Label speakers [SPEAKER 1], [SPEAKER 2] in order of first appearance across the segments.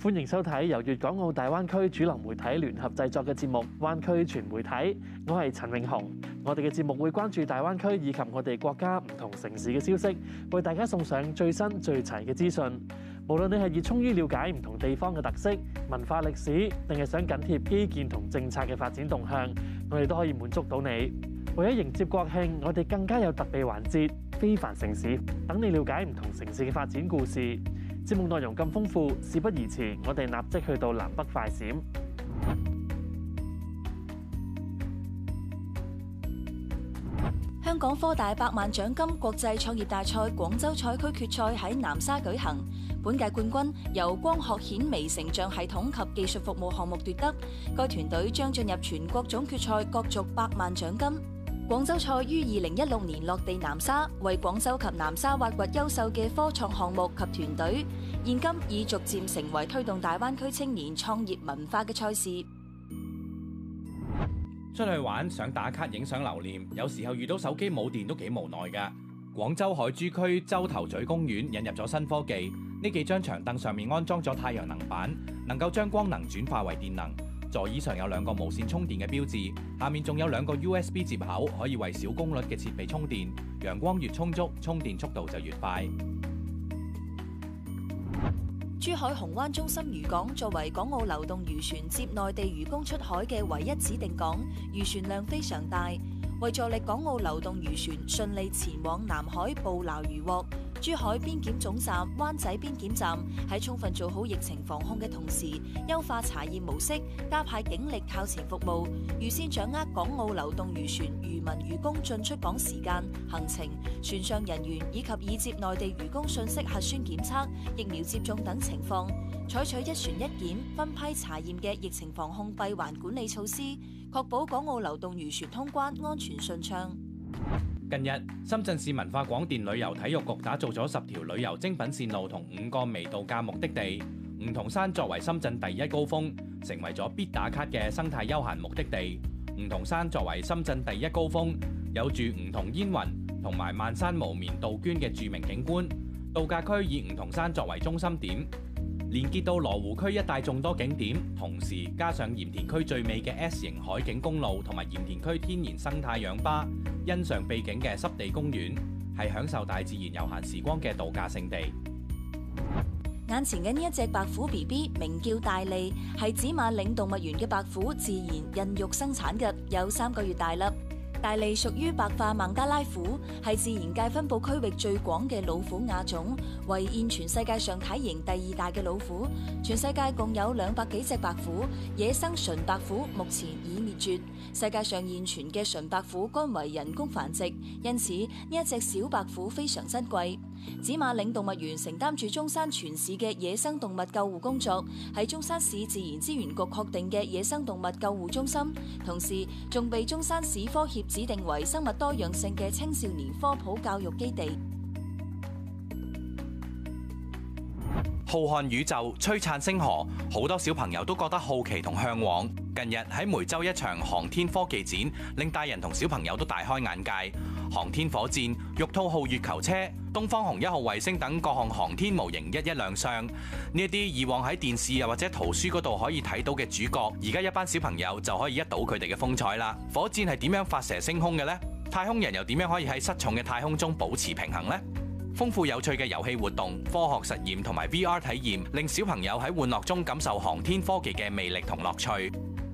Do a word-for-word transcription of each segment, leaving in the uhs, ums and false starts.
[SPEAKER 1] 歡迎收睇由粵港澳大灣區主流媒體聯合製作嘅節目《灣區全媒體》，我係陳永雄。我哋嘅節目會關注大灣區以及我哋國家唔同城市嘅消息，為大家送上最新最齊嘅資訊。無論你係熱衷於了解唔同地方嘅特色、文化歷史，定係想緊貼基建同政策嘅發展動向，我哋都可以滿足到你。為咗迎接國慶，我哋更加有特備環節《非凡城市》，等你了解唔同城市嘅發展故事。節目內容咁豐富，事不宜遲，我哋立即去到南北快閃。
[SPEAKER 2] 香港科大百萬獎金國際創業大賽廣州賽區決賽喺南沙舉行，本屆冠軍由光學顯微成像系統及技術服務項目奪得，該團隊將進入全國總決賽角逐百萬獎金。廣州賽於二零一六年落地南沙，為廣州及南沙挖掘優秀嘅科創項目及團隊，現今已逐漸成為推動大灣區青年創業文化嘅賽事。
[SPEAKER 3] 出去玩想打卡影相留念，有時候遇到手機冇電都幾無奈㗎。廣州海珠區洲頭咀公園引入咗新科技，呢幾張長凳上面安裝咗太陽能板，能夠將光能轉化為電能。座椅上有兩個無線充電嘅標誌，下面仲有兩個 U S B 接口，可以為小功率嘅設備充電。陽光越充足，充電速度就越快。
[SPEAKER 2] 珠海雄灣中心漁港作為港澳流動漁船接內地漁工出海嘅唯一指定港，漁船量非常大。為助力港澳流動漁船順利前往南海捕撈漁獲，珠海邊檢總站、灣仔邊檢站喺充分做好疫情防控嘅同時，優化查驗模式，加派警力靠前服務，預先掌握港澳流動漁船漁民漁工進出港時間、行程、船上人員以及已接內地漁工信息核酸檢測、疫苗接種等情況，採取一船一檢、分批查驗嘅疫情防控閉環管理措施，確保港澳流動漁船通關安全順暢。
[SPEAKER 3] 近日，深圳市文化廣電旅遊體育局打造咗十條旅遊精品線路同五個微度假目的地。梧桐山作為深圳第一高峰，成為咗必打卡嘅生態休閒目的地。梧桐山作為深圳第一高峰，有住梧桐煙雲同埋漫山無眠杜鵑嘅著名景觀。度假區以梧桐山作為中心點，連結到羅湖區一帶眾多景點，同時加上鹽田區最美嘅 S 型海景公路同埋鹽田區天然生態氧吧，欣賞秘境嘅濕地公園，係享受大自然悠閒時光嘅度假勝地。
[SPEAKER 2] 眼前嘅呢一隻白虎 B B 名叫大利，係紫馬嶺動物園嘅白虎自然孕育生產嘅，有三個月大粒。大利屬於白化孟加拉虎，係自然界分布區域最廣嘅老虎亞種，為現全世界上體型第二大嘅老虎。全世界共有兩百幾隻白虎，野生純白虎目前已滅絕。世界上現存嘅純白虎均為人工繁殖，因此呢一隻小白虎非常珍貴。紫馬嶺動物園承擔住中山全市嘅野生動物救護工作，喺中山市自然資源局確定嘅野生動物救護中心，同時仲被中山市科協指定為生物多樣性嘅青少年科普教育基地。
[SPEAKER 4] 浩瀚宇宙，璀璨星河，好多小朋友都覺得好奇同向往。近日喺梅州一場航天科技展，令大人同小朋友都大開眼界。航天火箭、玉兔號月球車、東方紅一號衛星等各項航天模型一一亮相。呢一啲以往喺電視又或者圖書嗰度可以睇到嘅主角，而家一班小朋友就可以一睹佢哋嘅風采啦。火箭係點樣發射升空嘅呢？太空人又點樣可以喺失重嘅太空中保持平衡呢？豐富有趣嘅遊戲活動、科學實驗同埋 V R 體驗，令小朋友喺玩樂中感受航天科技嘅魅力同樂趣。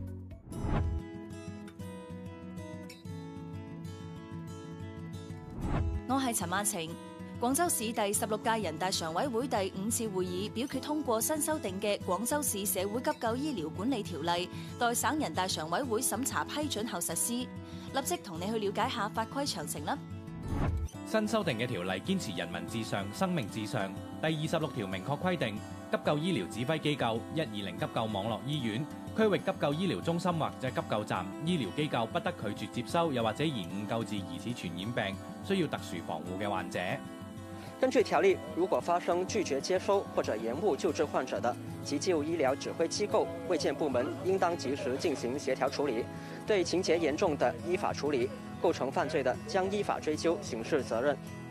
[SPEAKER 2] 我係陳萬晴。廣州市第十六屆人大常委會第五次會議表決通過新修訂嘅《廣州市社會急救醫療管理條例》，待省人大常委會審查批准後實施。立即同你去了解下法規詳情啦。
[SPEAKER 3] 新修訂嘅條例堅持人民至上、生命至上。第二十六條明確規定，急救醫療指揮機構、一二零急救網絡醫院、區域急救醫療中心或者急救站、醫療機構不得拒絕接收又或者延誤救治疑似傳染病、需要特殊防護嘅患者。
[SPEAKER 5] 根據條例，如果發生拒絕接收或者延誤救治患者的，急救醫療指揮機構、衛健部門應當及時進行協調處理，對情節嚴重的依法處理，構成犯罪的將依法追究刑事責任。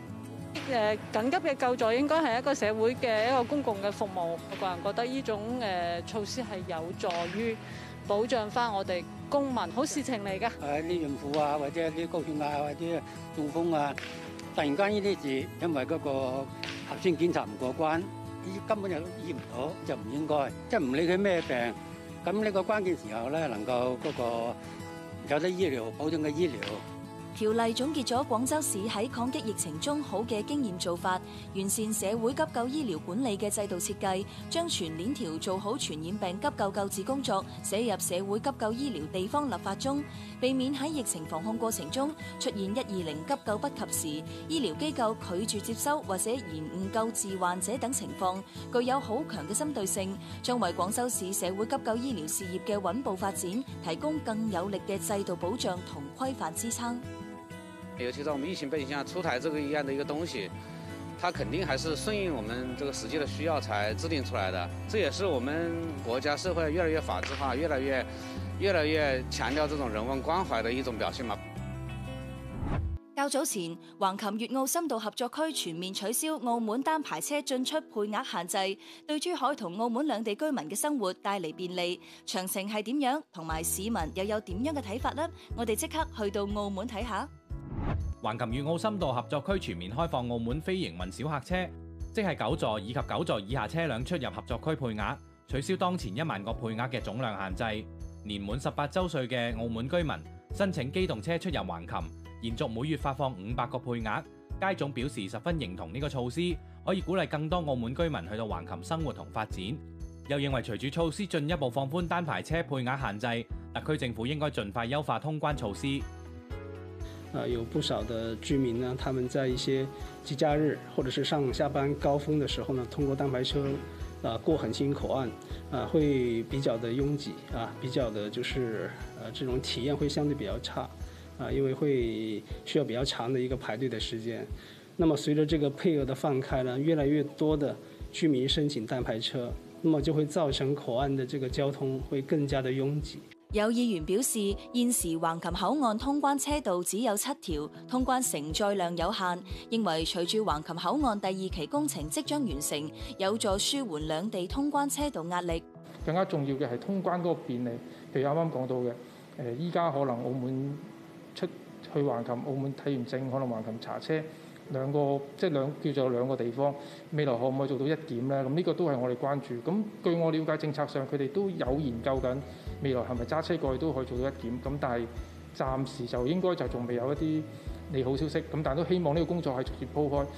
[SPEAKER 6] 誒緊急嘅救助應該係一個社會嘅一個公共嘅服務，我個人覺得呢種誒措施係有助於保障翻我哋公民，好事情嚟㗎。
[SPEAKER 7] 誒啲孕婦啊，或者啲高血壓或者中風啊，突然間呢啲事，因為嗰個核酸檢查唔過關，呢根本就醫唔到，就唔應該，即係唔理佢咩病，咁呢個關鍵時候咧，能夠嗰個有得醫療保障嘅醫療。
[SPEAKER 2] 條例總結咗廣州市喺抗擊疫情中好嘅經驗做法，完善社會急救醫療管理嘅制度設計，將全鏈條做好傳染病急救救治工作寫入社會急救醫療地方立法中，避免喺疫情防控過程中出現一二零急救不及時、醫療機構拒絕接收或者延誤救治患者等情況，具有好強嘅針對性，將為廣州市社會急救醫療事業嘅穩步發展提供更有力嘅制度保障同規範支撐。
[SPEAKER 8] 尤其在我們疫情背景下出台這個一樣的一個東西，它肯定還是順應我們這個實際的需要才制定出來的。這也是我們國家社會越來越法治化、越來越、越來越強調這種人文關懷的一種表現嘛。
[SPEAKER 2] 較早前，橫琴粵澳深度合作區全面取消澳門單牌車進出配額限制，對珠海同澳門兩地居民嘅生活帶嚟便利。詳情係點樣，同埋市民又有點樣嘅睇法呢？我哋即刻去到澳門睇下。
[SPEAKER 3] 橫琴粵澳深度合作區全面開放澳門非營運小客車，即係九座以及九座以下車輛出入合作區配額，取消當前一萬個配額嘅總量限制。年滿十八週歲嘅澳門居民申請機動車出入橫琴，延續每月發放五百個配額。街總表示十分認同呢個措施，可以鼓勵更多澳門居民去到橫琴生活同發展。又認為隨住措施進一步放寬單牌車配額限制，特區政府應該盡快優化通關措施。
[SPEAKER 9] 啊，有不少的居民呢，他們在一些節假日或者是上下班高峰的時候呢，通過單牌車啊過橫琴口岸啊，會比較的擁擠啊，比較的就是呃這種體驗會相對比較差啊，因為會需要比較長的一個排隊的時間。那麼隨着這個配額的放開呢，越來越多的居民申請單牌車，那麼就會造成口岸的這個交通會更加的擁擠。
[SPEAKER 2] 有議員表示，現時橫琴口岸通關車道只有七條，通關承載量有限，認為隨住橫琴口岸第二期工程即將完成，有助舒緩兩地通關車道壓力。
[SPEAKER 10] 更加重要嘅係通關嗰個便利，譬如啱啱講到嘅，誒依家可能澳門出去橫琴，澳門睇完症可能橫琴查車。兩個即係兩叫做兩個地方，未來可唔可以做到一檢呢？咁呢個都係我哋關注。咁據我了解，政策上佢哋都有研究緊，未來係咪揸車過去都可以做到一檢？咁但係暫時就應該就仲未有一啲利好消息。咁但係都希望呢個工作係逐漸鋪開。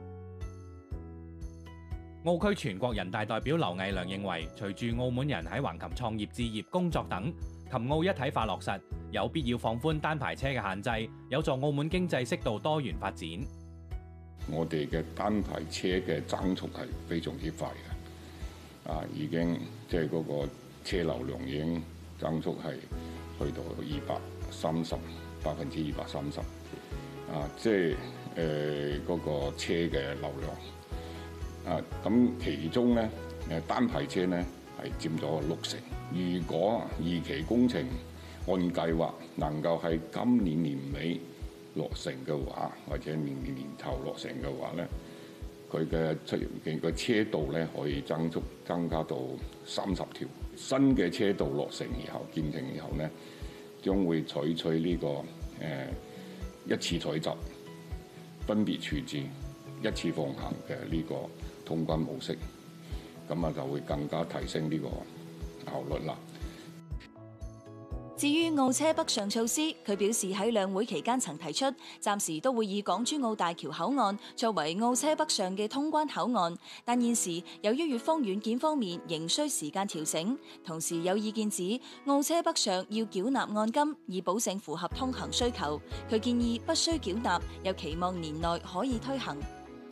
[SPEAKER 3] 澳區全國人大代表劉毅良認為，隨住澳門人喺橫琴創業、置業、工作等，琴澳一體化落實，有必要放寬單牌車嘅限制，有助澳門經濟適度多元發展。
[SPEAKER 11] 我哋嘅單牌車嘅增速係非常之快嘅，啊已經即係嗰個車流量已經增速係去到二百三十百分之二百三十，啊即係誒嗰個車嘅流量，啊咁其中咧誒單牌車咧係佔咗六成。如果二期工程按計劃能夠喺今年年尾落成嘅話，或者年年年頭落成嘅話咧，佢嘅出入嘅車道咧可以增速增加到三十條。新嘅車道落成以後建成以後咧，將會採取呢、這個誒、呃、一次採集、分別處置、一次放行嘅呢個通關模式，咁啊就會更加提升呢個效率啦。
[SPEAKER 2] 至於澳車北上措施，佢表示喺兩會期間曾提出，暫時都會以港珠澳大橋口岸作為澳車北上嘅通關口岸，但現時由於粵方軟件方面仍需時間調整，同時有意見指澳車北上要繳納按金，以保證符合通行需求。佢建議不需繳納，又期望年內可以推行。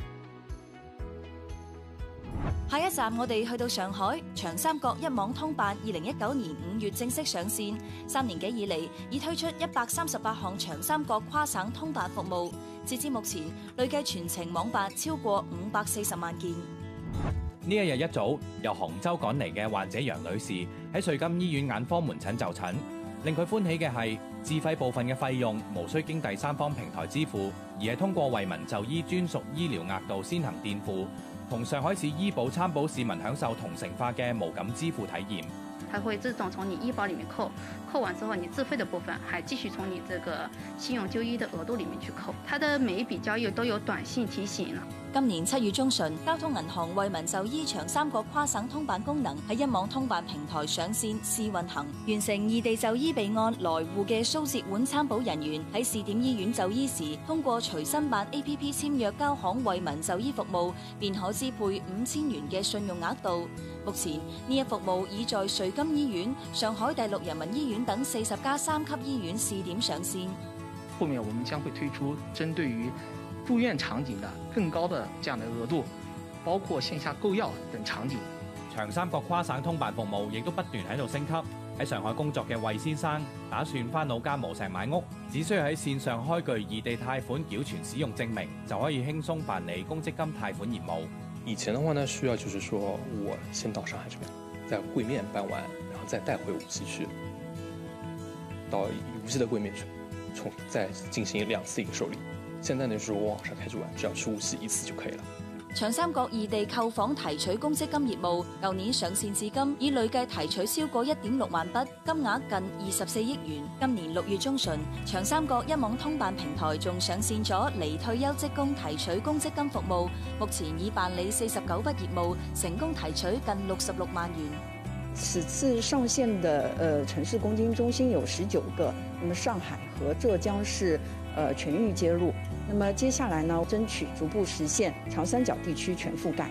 [SPEAKER 2] 下一站我哋去到上海，長三角一網通辦二零一九年五月正式上線，三年幾以嚟已推出一百三十八項長三角跨省通辦服務，截至目前累計全程網辦超過五百四十萬件。
[SPEAKER 3] 呢一日一早由杭州趕嚟嘅患者楊女士喺瑞金醫院眼科門診就診， 令佢歡喜嘅係自費部分嘅費用無需經第三方平台支付，而係通過惠民就醫專屬醫療額度先行墊付，同上海市醫保參保市民享受同城化嘅無感支付體驗。
[SPEAKER 12] 它會自動從你醫保裡面扣，扣完之後你自費的部分還繼續從你這個信用就醫的額度裡面去扣。它的每一筆交易都有短信提醒。
[SPEAKER 2] 今年七月中旬，交通銀行惠民就醫長三角跨省通辦功能喺一網通辦平台上線試運行，完成異地就醫備案來滬嘅蘇浙皖參保人員喺試點醫院就醫時，通過隨身辦 A P P 簽約交行惠民就醫服務，便可支配五千元嘅信用額度。目前呢一服務已在瑞金醫院、上海第六人民醫院等四十家三級醫院試點上線。
[SPEAKER 13] 後面我們將會推出針對於住院場景的更高的這樣的額度，包括線下購藥等場景。
[SPEAKER 3] 長三角跨省通辦服務亦都不斷喺度升級。喺上海工作嘅魏先生打算返老家無錫買屋，只需要喺線上開具異地貸款繳存使用證明，就可以輕鬆辦理公積金貸款業務。
[SPEAKER 14] 以前的話呢，需要就是說我先到上海這邊，在櫃面辦完，然後再帶回無錫去，到無錫的櫃面去，從再進行兩次營收利。現在呢，就是我網上開注完，只要去無錫一次就可以了。
[SPEAKER 2] 長三角異地購房提取公積金業務，舊年上線至今，已累計提取超過一點六萬筆，金額近二十四億元。今年六月中旬，長三角一網通辦平台仲上線咗離退休職工提取公積金服務，目前已辦理四十九筆業務，成功提取近六十六萬元。
[SPEAKER 15] 此次上線的呃城市公積中心有十九個，那麼上海和浙江是呃全域接入。那麼接下來呢，爭取逐步實現長三角地區全覆蓋。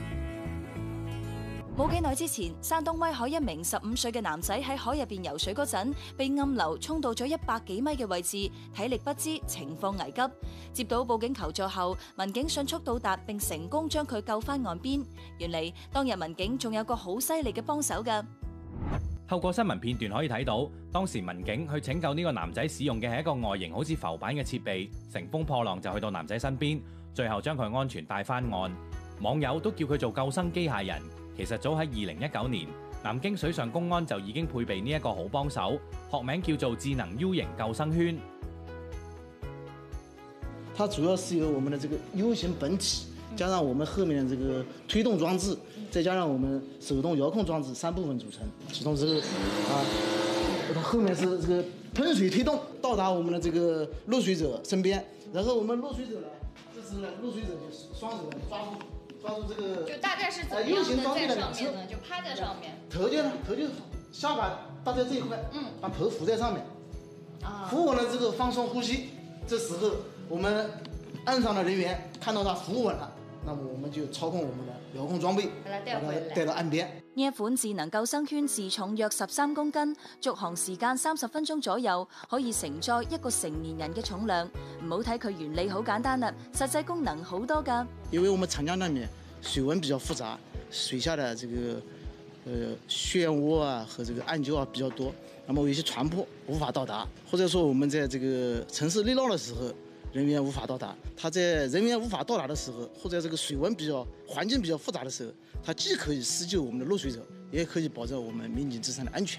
[SPEAKER 2] 冇幾耐之前，山東威海一名十五歲嘅男仔喺海入邊游水嗰陣，被暗流沖到咗一百幾米嘅位置，體力不支，情況危急。接到報警求助後，民警迅速到達並成功將佢救返岸邊。原嚟當日民警仲有個好犀利嘅幫手㗎。
[SPEAKER 3] 透過新聞片段可以睇到，當時民警去拯救呢個男仔使用嘅係一個外形好似浮板嘅設備，乘風破浪就去到男仔身邊，最後將佢安全帶返岸。網友都叫佢做救生機械人。其實早喺二零一九年，南京水上公安就已經配備呢一個好幫手，學名叫做智能 U 型救生圈。
[SPEAKER 16] 它主要是由我們的這個 U 型本體，加上我們後面的這個推動裝置，再加上我們手動遙控裝置三部分組成。其中這個啊，它後面是這個噴水推動到達我們的這個落水者身邊，然後我們落水者呢，這時呢落水者就雙手抓住抓住這個，
[SPEAKER 17] 就大概是怎麼樣的在上面呢？就趴在上面。
[SPEAKER 16] 頭就呢頭就下巴搭在這一塊，嗯，把頭浮在上面，啊，扶穩了這個放鬆呼吸。這時候我們岸上的人員看到他扶穩了。那麼我們就操控我們的遙控裝備，把它帶到岸邊。
[SPEAKER 2] 呢一款智能救生圈自重約十三公斤，續航時間三十分鐘左右，可以承載一個成年人嘅重量。唔好睇佢原理好簡單啦，實際功能好多㗎。
[SPEAKER 16] 因為我們長江那邊水文比較複雜，水下的這個呃漩渦啊和這個暗礁啊比較多，那麼有些船舶無法到達，或者說我們在這個城市內淖的時候，人員無法到達，他在人員無法到達的時候，或者這個水文比較環境比較複雜的時候，它既可以施救我們的落水者，也可以保證我們民警自身的安全。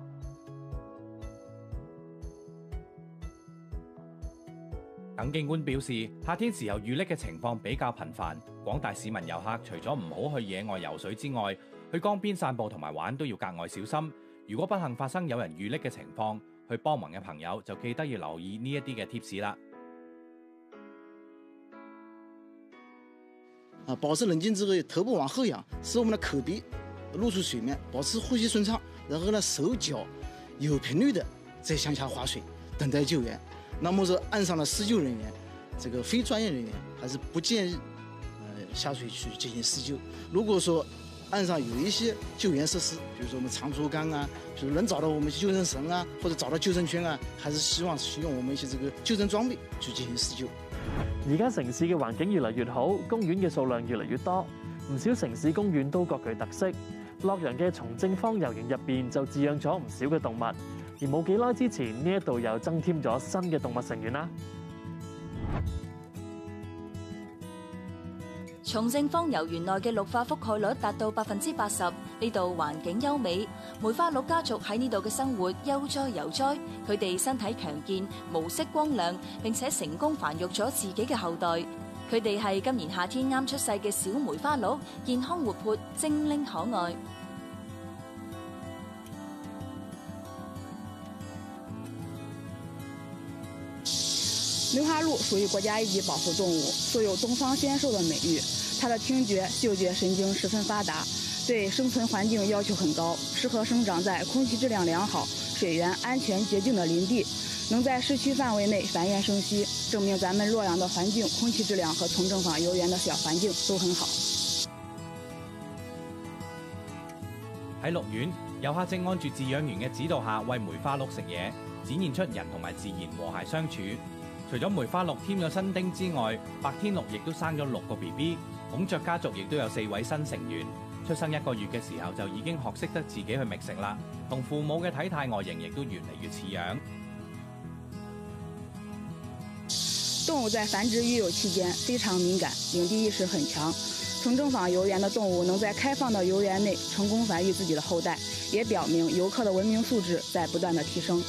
[SPEAKER 3] 耿警官表示，夏天時候遇溺嘅情況比較頻繁，廣大市民遊客除咗唔好去野外游水之外，去江邊散步同埋玩都要格外小心。如果不幸發生有人遇溺嘅情況，去幫忙嘅朋友就記得要留意呢一啲嘅貼士啦。
[SPEAKER 16] 啊，保持冷靜之後，頭部往後仰，使我們的口鼻露出水面，保持呼吸順暢。然後呢，手腳有頻率的再向下划水，等待救援。那麼說，岸上的施救人員，這個非專業人員還是不建議呃下水去進行施救。如果說岸上有一些救援設施，比如說我們長竹竿啊，比如能找到我們救生繩啊，或者找到救生圈啊，還是希望使用我們一些這個救生裝備去進行施救。
[SPEAKER 1] 而家城市嘅環境越嚟越好，公園嘅數量越嚟越多，唔少城市公園都各具特色。洛陽嘅松正坊遊園入邊就飼養咗唔少嘅動物，而冇幾耐之前呢一度又增添咗新嘅動物成員啦。
[SPEAKER 2] 松正方油園內嘅綠化覆蓋率達到百分之八十，呢度環境優美。梅花鹿家族喺呢度嘅生活悠哉悠哉，佢哋身體強健，毛色光亮，並且成功繁育咗自己嘅後代。佢哋係今年夏天啱出世嘅小梅花鹿，健康活潑，精靈可愛。
[SPEAKER 18] 梅花鹿属于国家一级保护动物，素有东方仙兽的美誉。它的听觉、嗅觉神经十分发达，对生存环境要求很高，适合生长在空气质量良好、水源安全洁净的林地，能在市区範圍內繁衍生息，證明咱們洛陽的環境、空氣質量和從政坊遊園的小環境都很好。
[SPEAKER 3] 喺鹿苑，遊客正按住飼養員嘅指導下餵梅花鹿食嘢，展現出人同埋自然和諧相處。除咗梅花鹿添咗新丁之外，白天鹿亦都生咗六個 B B， 孔雀家族亦都有四位新成員。出生一個月嘅時候就已經學識得自己去覓食啦，同父母嘅體態外形亦都越嚟越似樣。
[SPEAKER 18] 動物在繁殖育有期間非常敏感，領地意識很強。從政坊遊園的動物能在開放的遊園內成功繁育自己的後代，也表明遊客的文明素質在不斷的提升。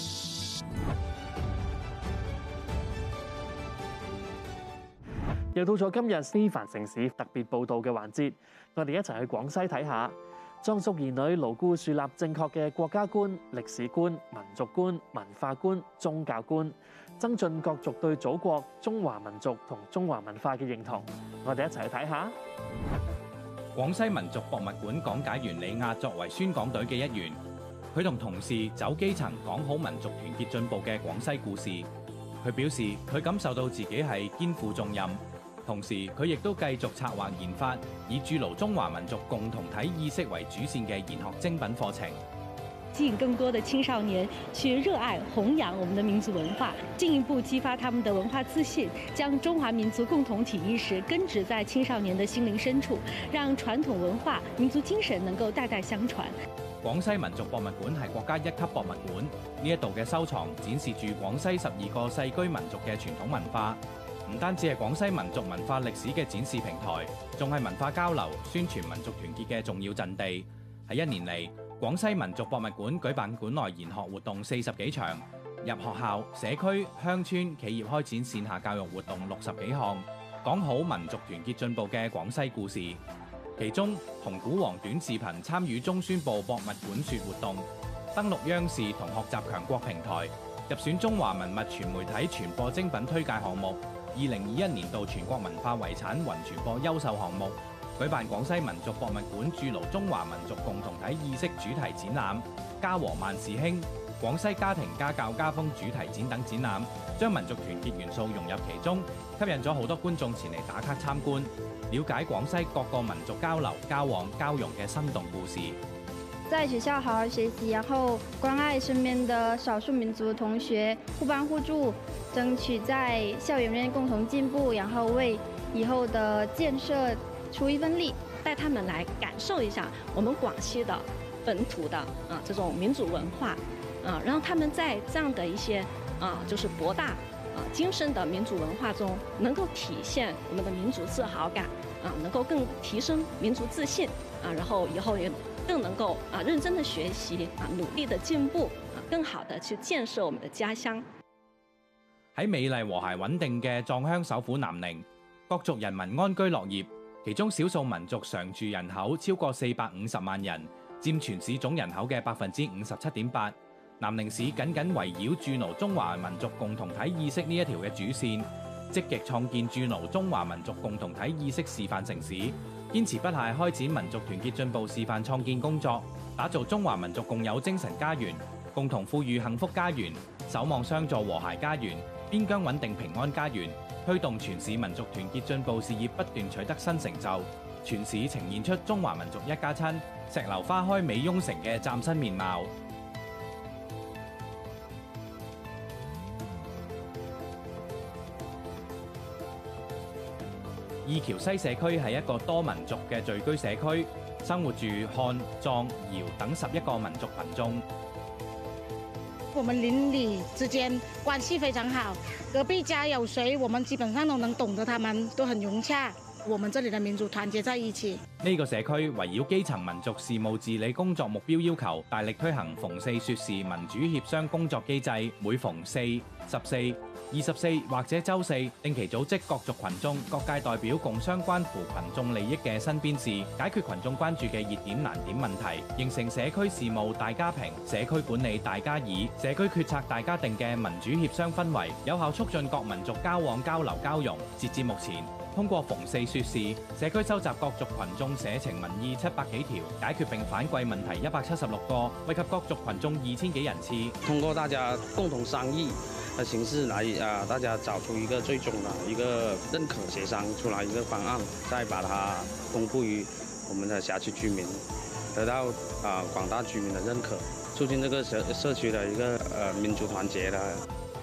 [SPEAKER 1] 又到咗今日非凡城市特別報導嘅環節，我哋一齊去廣西睇下。壯族兒女牢固樹立正確嘅國家觀、歷史觀、民族觀、文化觀、宗教觀，增進各族對祖國、中華民族同中華文化嘅認同。我哋一齊去睇下。
[SPEAKER 3] 廣西民族博物館講解員李亞作為宣講隊嘅一員，佢同同事走基層講好民族團結進步嘅廣西故事。佢表示佢感受到自己係肩負重任。同時，佢亦都繼續策劃研發以築牢中華民族共同體意識為主線嘅研學精品課程，
[SPEAKER 19] 吸引更多的青少年去熱愛弘揚我們的民族文化，進一步激發他們的文化自信，將中華民族共同體意識根植在青少年的心靈深處，讓傳統文化、民族精神能夠代代相傳。
[SPEAKER 3] 廣西民族博物館係國家一級博物館，呢一度嘅收藏展示住廣西十二個世居民族嘅傳統文化。唔單止係廣西民族文化歷史嘅展示平台，仲係文化交流、宣傳民族團結嘅重要陣地。喺一年嚟，廣西民族博物館舉辦館內研學活動四十幾場，入學校、社區、鄉村、企業開展線下教育活動六十幾項，講好民族團結進步嘅廣西故事。其中，紅古王短視頻參與中宣部博物館說活動，登陸央視同學習強國平台，入選中華文物全媒體傳播精品推介項目。二零二一年度全國文化遺產雲傳播優秀項目，舉辦廣西民族博物館築牢中華民族共同體意識主題展覽、家和萬事興、廣西家庭家教家風主題展等展覽，將民族團結元素融入其中，吸引咗好多觀眾前嚟打卡參觀，了解廣西各個民族交流、交往、交融嘅生動故事。
[SPEAKER 20] 在學校好好學習，然後關愛身邊的少數民族同學，互幫互助，爭取在校園內共同進步，然後為以後的建設出一份力，
[SPEAKER 19] 帶他們來感受一下我們廣西的本土的啊這種民族文化，啊，讓他們在這樣的一些啊就是博大啊精深的民族文化中，能夠體現我們的民族自豪感，啊，能夠更提升民族自信，啊，然後以後也更能夠啊認真的學習，啊，努力的進步，啊，更好的去建設我們的家鄉。
[SPEAKER 3] 喺美麗和諧穩定嘅藏鄉首府南寧，各族人民安居樂業，其中少數民族常住人口超過四百五十萬人，佔全市總人口嘅百分之五十七點八。南寧市緊緊圍繞築牢中華民族共同體意識呢一條嘅主線，積極創建築牢中華民族共同體意識示範城市，堅持不懈開展民族團結進步示範創建工作，打造中華民族共有精神家園，共同富裕幸福家園，守望相助和諧家園，邊疆穩定平安家園，推動全市民族團結進步事業不斷取得新成就，全市呈現出中華民族一家親、石榴花開美雍城嘅嶄新面貌。二橋西社區係一個多民族嘅聚居社區，生活住漢、藏、瑤等十一個民族群眾。
[SPEAKER 21] 我們鄰里之間關係非常好，隔壁家有誰，我們基本上都能懂得他們，都很融洽。 我們這裡的民族團結在一起。
[SPEAKER 3] 呢個社區圍繞基層民族事務治理工作目標要求，大力推行逢四説事民主協商工作機制，每逢四、十四、二十四或者週四，定期組織各族群眾、各界代表共相關乎群眾利益嘅身邊事，解決群眾關注嘅熱點難點問題，形成社區事務大家評、社區管理大家議、社區決策大家定嘅民主協商氛圍，有效促進各民族交往交流交融。截至目前，通過逢四説事，社區收集各族群眾社情民意七百幾條，解決並反饋問題一百七十六個，惠及各族群眾二千幾人次。
[SPEAKER 4] 通過大家共同商議的形式來啊，大家找出一個最終的一個認可協商出來一個方案，再把它公布於我們的轄區居民，得到啊廣大居民的認可，促進這個社社區的一個呃民族團結啦。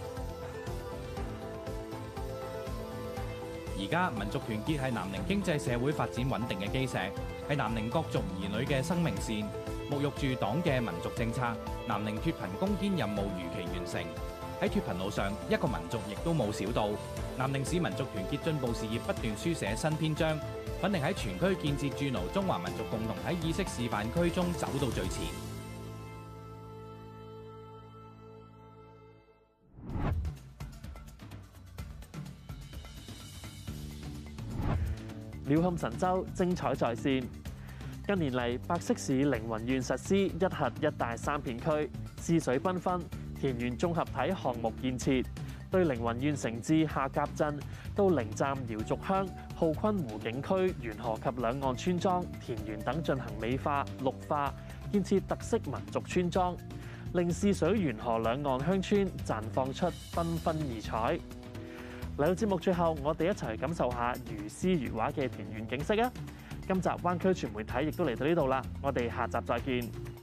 [SPEAKER 3] 而家民族團結係南寧經濟社會發展穩定嘅基石，係南寧各族兒女嘅生命線，沐浴住黨嘅民族政策，南寧脫貧攻堅任務如期完成。喺脫貧路上，一個民族亦都冇少到。南寧市民族團結進步事業不斷書寫新篇章，奮力喺全區建設築牢中華民族共同體意識示範區中走到最前。
[SPEAKER 1] 鳥瞰神州，精彩在線。近年嚟，百色市凌雲縣實施一核一大三片區，市水繽紛，田園綜合體項目建設，對凌雲縣城至下甲鎮到靈站瑤族鄉、浩坤湖景區沿河及兩岸村莊、田園等進行美化、綠化，建設特色民族村莊，令泗水沿河兩岸鄉村綻放出繽紛異彩。嚟到節目最後，我哋一齊去感受下如詩如畫嘅田園景色啊！今集灣區全媒體亦都嚟到呢度啦，我哋下集再見。